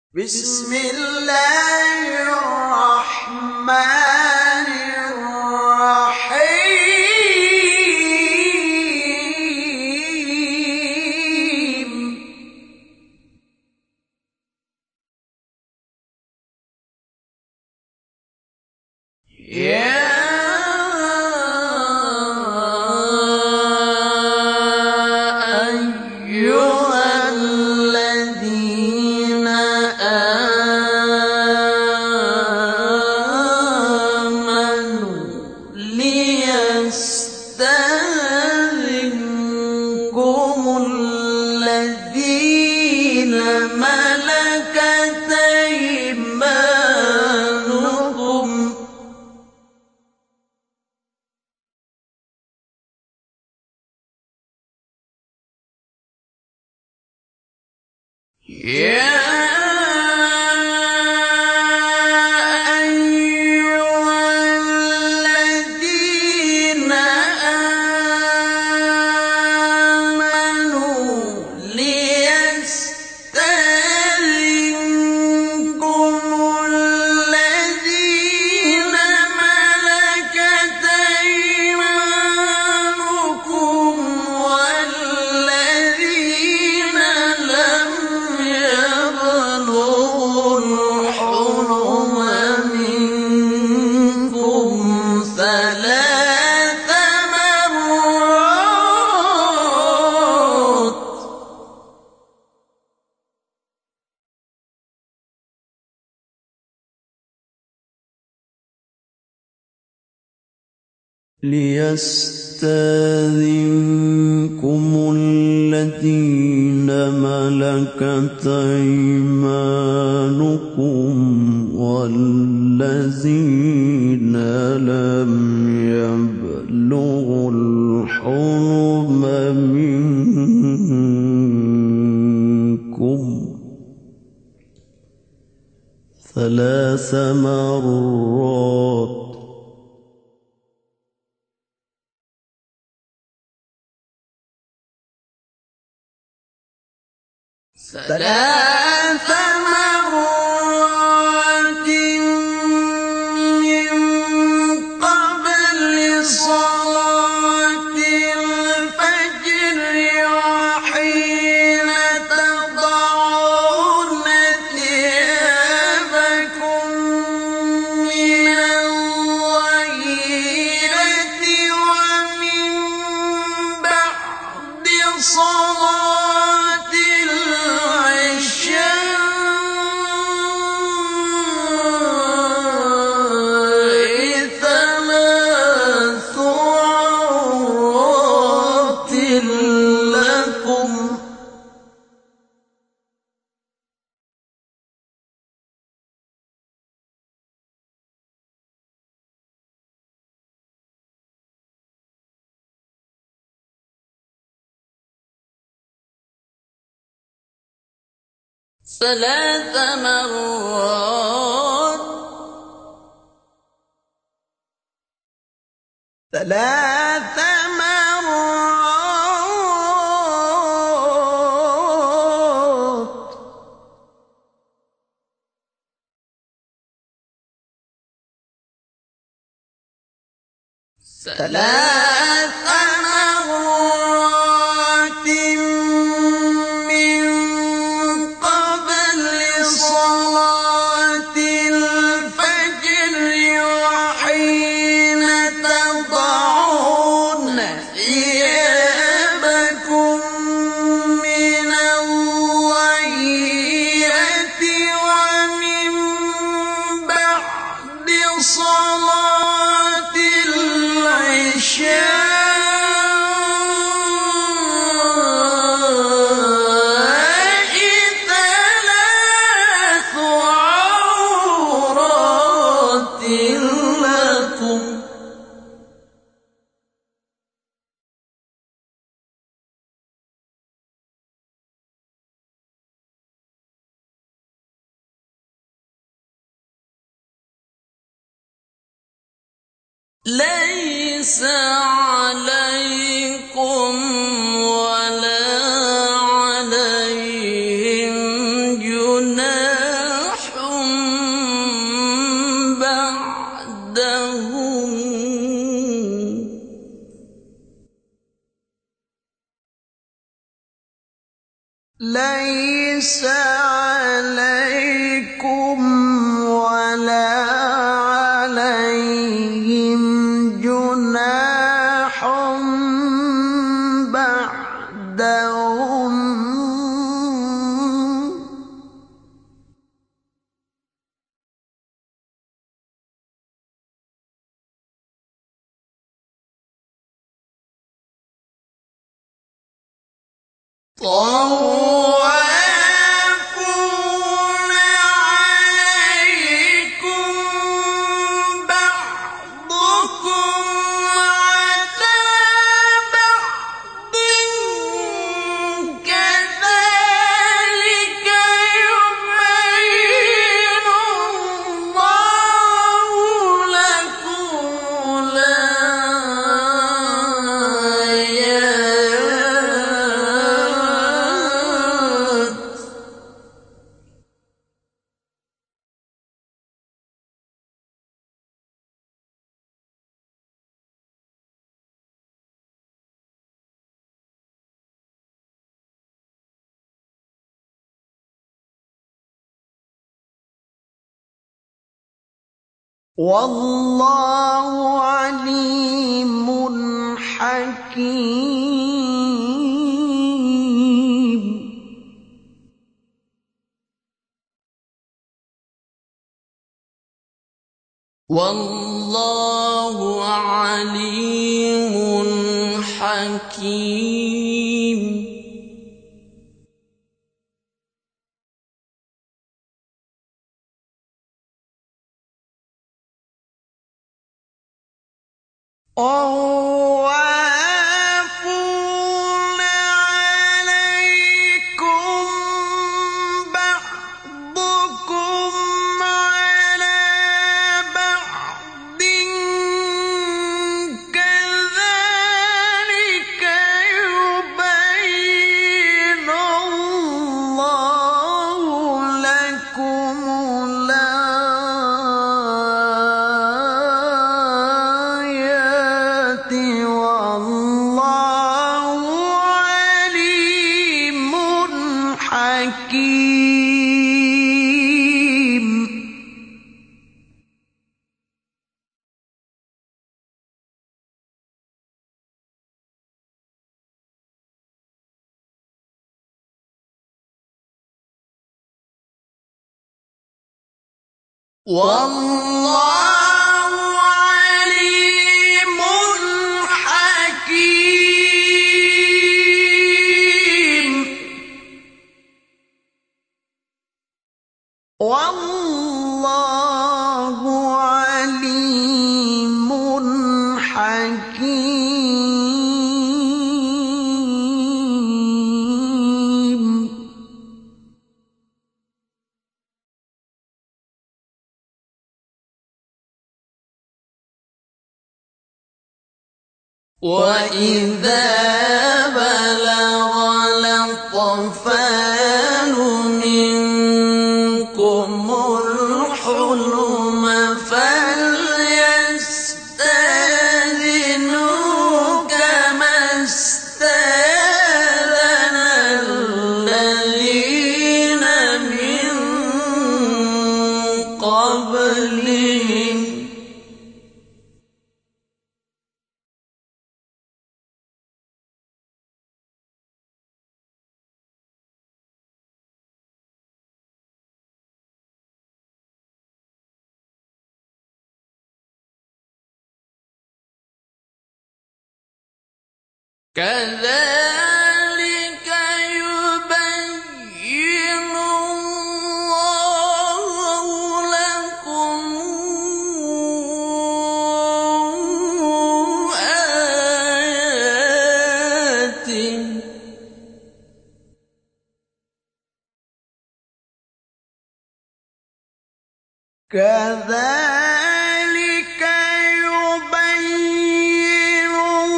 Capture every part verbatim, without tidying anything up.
بسم الله الرحمن الرحيم يا أيها الذين آمنوا ليستأذنكم الذين ملكت أيمانكم يا أيها الذين آمنوا ليستأذنكم الذين ملكت أيمانكم والذين لم يبلغوا الحلم منكم ثلاث مرات ليستأذنكم الذين ملكت أيمانكم والذين لم يبلغوا الحلم منكم ثلاث مرات ثلاث مرات من قبل صلاة الفجر وحين تضعون ثيابكم من الظهيرة ومن بعد صلاة العشاء ثلاث عورات لكم ثلاث مرات ثلاث مرات ثلاث مرات من قبل صلاة الفجر وحين تضعون ثيابكم من الظهيرة ومن بعد صلاة العشاء ثلاث عورات لكم ليس عليكم ولا عليهم جناح ليس عليكم ولا عليهم جناح بعدهم طوافون عليكم بعضكم على بعض كذلك يبين الله لكم الآيات والله عليم حكيم. والله عليم حكيم. طوافون عليكم بعضكم على بعض كذلك يبين الله لكم الآيات والله عليم حكيم. والله عليم حكيم. والله عليم حكيم. وإذا بلغ الأطفال منكم الحلم فليستأذنوا كما استأذن الذين من قبلهم كذلك يبين الله لكم آياته كذلك يبين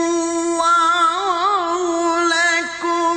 الله لكم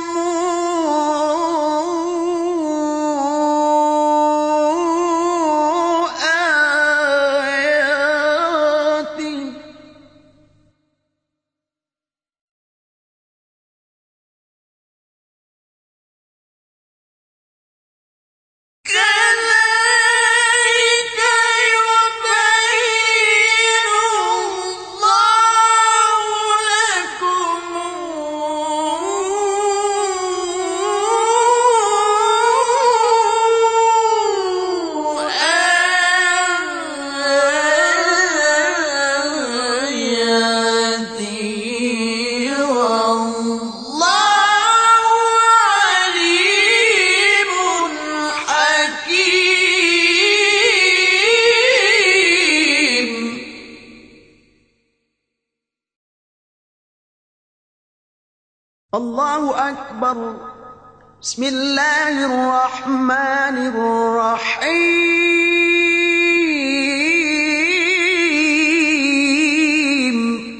الله أكبر. بسم الله الرحمن الرحيم.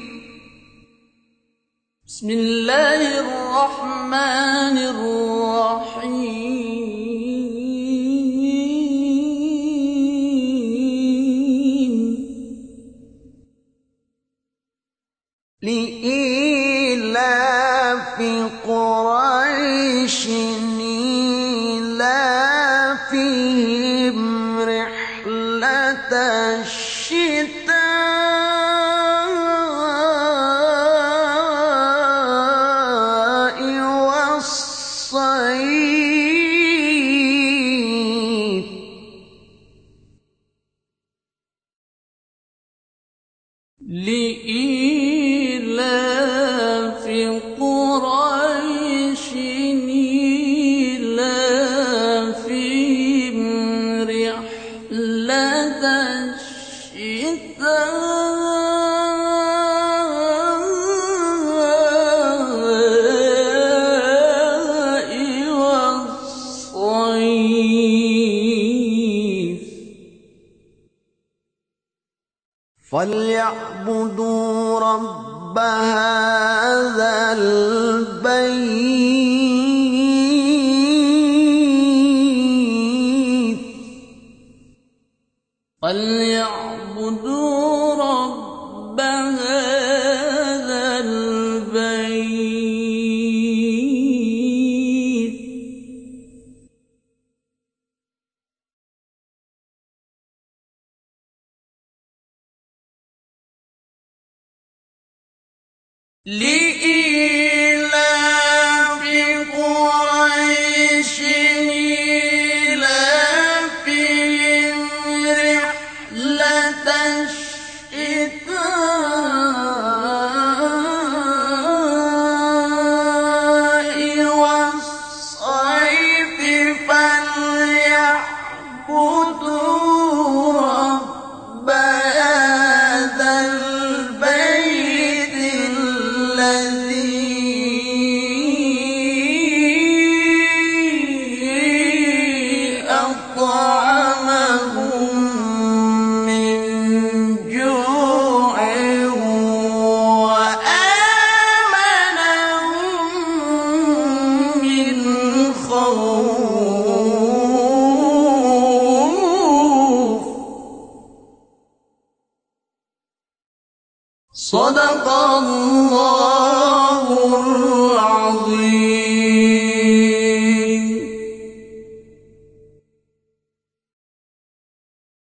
بسم الله الرحمن الرحيم. لإيلاف قريش إيلافهم رحلة الشتاء والصيف. لإيلاف قريش إيلافهم رحلة الشتاء والصيف. فليعبدوا رب هذا البيت. فليعبدوا رب هذا البيت. لإيلاف